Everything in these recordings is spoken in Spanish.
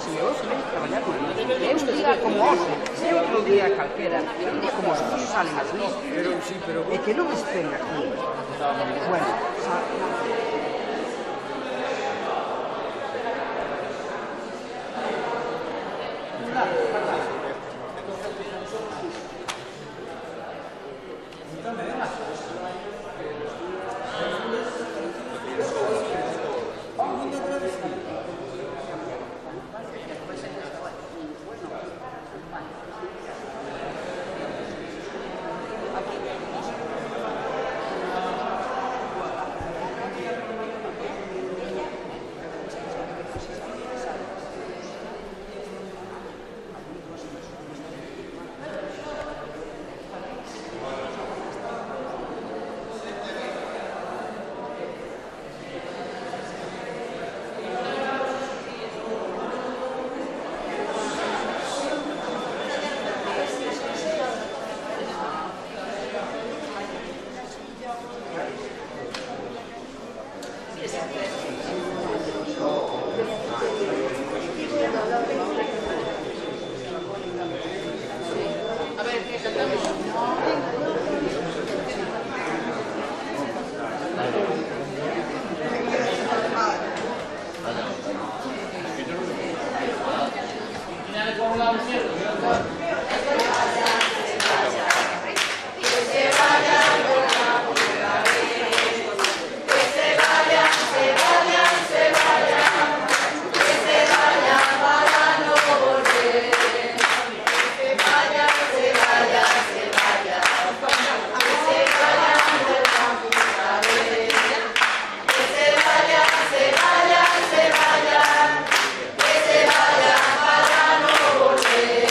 se me hoxe ven traballar con el é un día como hoxe, é outro día calquera, é un día como os que salen así. E que non esperen aquí. Bueno, se vaya para no volver.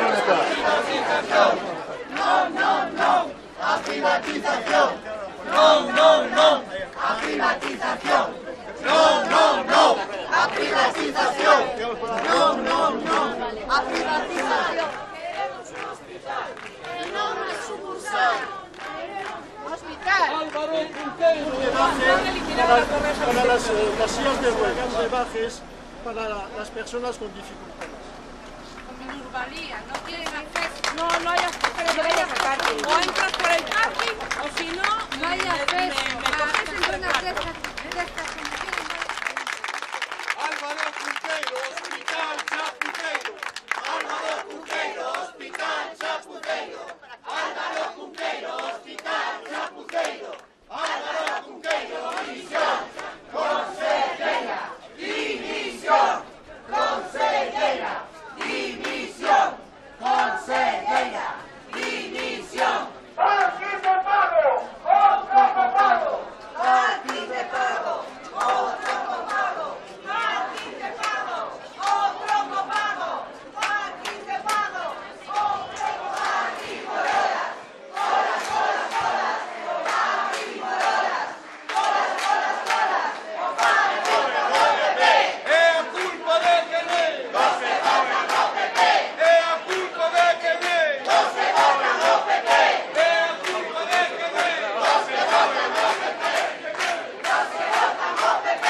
No, no, no a privatización. No, no, no a privatización. No, no, no a privatización. No, no, no a privatización. Queremos un hospital e non unha sucursal. Hospital. Álvaro Cunqueiro, para las sillas de ruedas, rebajes para las personas con dificultades. Minusvalía, no tienen acceso. No, no hay acceso. O entras por el parking o si no, no hay acceso. Álvaro Cunqueiro, Hospital Chaputeiro. Álvaro Cunqueiro, Hospital Chaputeiro. Álvaro Cunqueiro, Hospital Chaputeiro. Álvaro Cunqueiro, dimisión. Conselleira, dimisión. Conselleira, dimisión. Conselleira, dimisión. Parking de pago, otro copago. Parking de pago, otro copago. Parking de pago, otro copago. Parking de pago, otro parking por horas. Horas, horas, horas. Parking por horas. Horas, horas, horas. Parking por horas. É a culpa de quen é? No se paga no PP. É a culpa de quen é? No se paga no PP. É a culpa de quen é? No se paga no PP. No se vota no PP.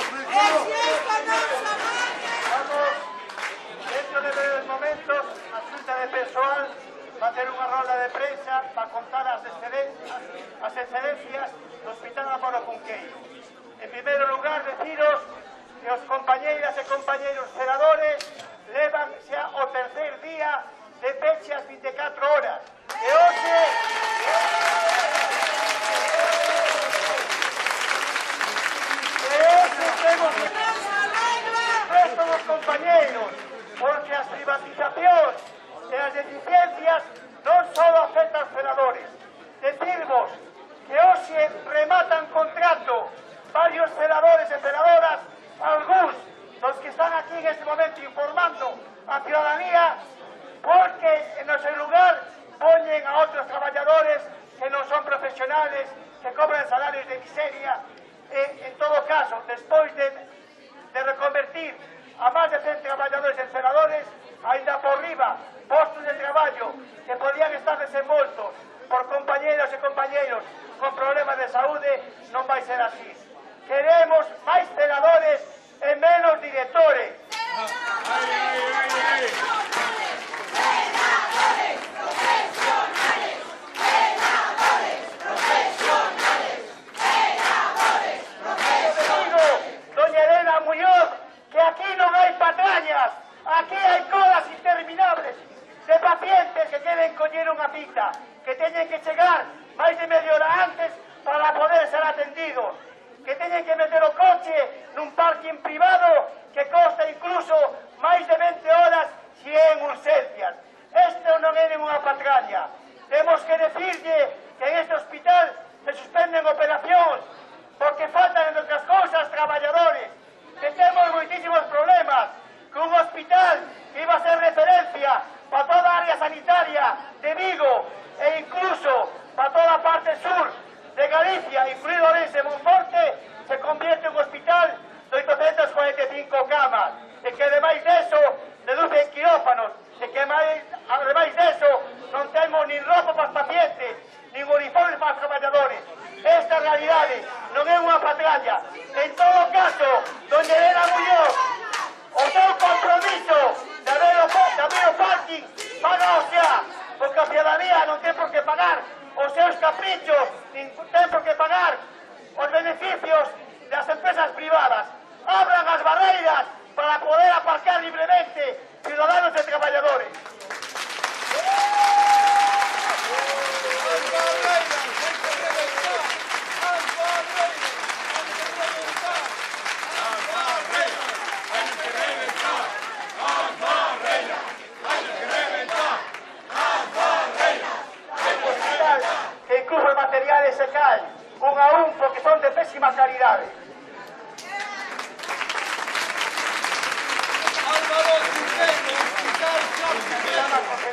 Dentro de breves momentos, a Xunta de Persoal va a ter unha rolda de prensa para contar as excedencias do Hospital Álvaro Cunqueiro. En primeiro lugar, deciros que os compañeiras e compañeiros celadores levan xa o terceiro día de peche as 24 horas. E hoxe... temos que... Resto dos compañeiros, porque as privatizacións e as deficiencias non só afectan aos celadores. Decirvos que hoxe rematan contrato varios celadores e celadoras, algúns dos que están aquí en este momento informando a ciudadanía, porque en o seu lugar poñen a outros traballadores que non son profesionales, que cobran salarios de miseria. En todo caso, despois de reconvertir a máis de 100 traballadores en celadores, ainda por riba, postos de traballo que podían estar desenvoltos por compañeros e compañeiros con problemas de saúde, non vai ser así. Queremos máis celadores e menos directores. Aquí hai colas interminables de pacientes que queren coller unha cita, que teñen que chegar máis de media hora antes para poder ser atendidos, que teñen que meter o coche nun parking privado que costa incluso máis de 20 horas si é en urgencias. Este non é ninguna patraña. Temos que decirlle que en este hospital se suspenden operacións porque faltan, entre outras cousas, traballadores, que temos moitísimos problemas, que un hospital que iba a ser referencia para toda a área sanitaria de Vigo e incluso para toda a parte sur de Galicia, incluído Orense e Monforte, se convierte en un hospital de 845 camas e que ademais deso deducen quirófanos e que ademais deso non temos nin ropa para os pacientes nin uniformes para os traballadores. Esta realidade non é unha patraña. En todo caso, doña Elena Muñoz, o seu compromiso de abrir o parking, paga xa, porque a ciudadanía non ten por que pagar os seus caprichos, nin ten por que pagar os beneficios das empresas privadas. Abran as barreiras para poder aparcar libremente ciudadanos e traballadores. Materiales se caen, un a un, porque son de pésima calidad. Álvaro Cunqueiro, Hospital Chaputeiro.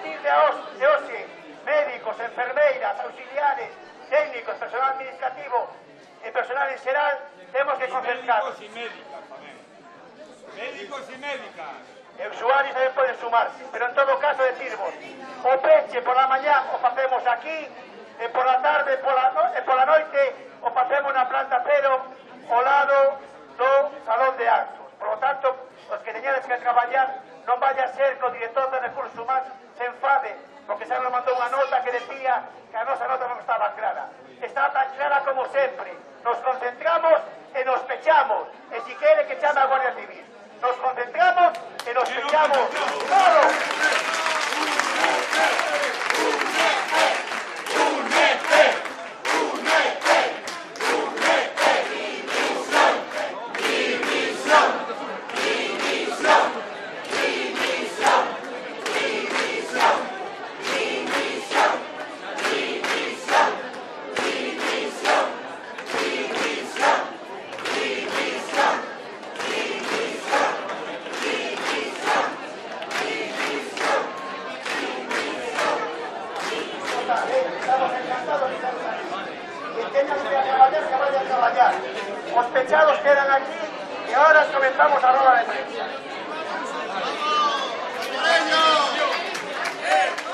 partir de hoxe, médicos, enfermeiras, auxiliares, técnicos, personal administrativo e personal en xeral, temos que concertar. Médicos e médicas tamén. Médicos e médicas. E usuarios tamén poden sumarse, pero en todo caso decirvos, o peche pola mañá o facemos aquí, e pola tarde e pola noite o facemos na planta cero ao lado do salón de actos. Por lo tanto, os que teñades que traballar non vaya a ser que o director de Recursos Humanos se enfade, porque xa nos mandou unha nota que decía que a nosa nota non estaba clara. Está tan clara como sempre. Nos concentramos e nos pechamos. E si quere que chame a Guardia Civil. Nos concentramos e nos pechamos. ¡Todo! Estamos encantados de estar aquí. Que tengan que vayan a traballar. Os pechados quedan aquí e ahora comenzamos a roda de prensa.